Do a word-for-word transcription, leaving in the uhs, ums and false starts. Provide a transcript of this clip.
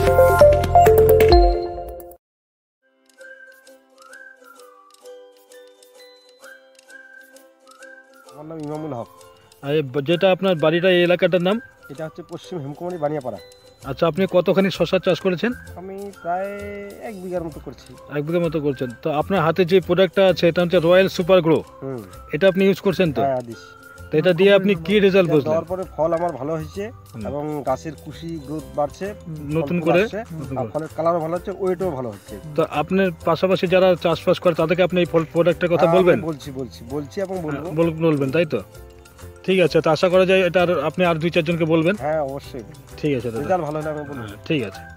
আমার নাম ইমামুল হক। আর যেটা আপনার বাড়িটা এই এলাকাটার নাম? এটা হচ্ছে পশ্চিম হেমকুমারী বানিয়াপাড়া। আচ্ছা, আপনি কতখানি শশার চাষ করেছেন? আমি প্রায় এক বিঘার মতো করছি। এক বিঘার মতো করছেন। তো আপনার হাতে যে প্রোডাক্টটা আছে এটা হচ্ছে রয়্যাল সুপার গ্রো, এটা আপনি ইউজ করছেন তো? হ্যাঁ দিছি। তো এটা দিয়ে আপনি কি রেজাল্ট বুঝলেন? দেওয়ার পরে ফল আমার ভালো হয়েছে এবং গাছের কুশি গ্রোথ বাড়ছে নতুন করে, আর ফলের কালারও ভালো হচ্ছে, ওয়েটও ভালো হচ্ছে। তো আপনার পাশাপাশি যারা চাষবাস করে তাদেরকে আপনি এই ফল প্রোডাক্টের কথা বলবেন? বলছি বলছি বলছি এবং বলবো। বলবেন তাই তো? ঠিক আছে, তো আশা করা যায় এটা আপনি আর দুই চারজনকে বলবেন। হ্যাঁ অবশ্যই। ঠিক আছে, রেজাল্ট ভালো হলে আমি বলবো। ঠিক আছে।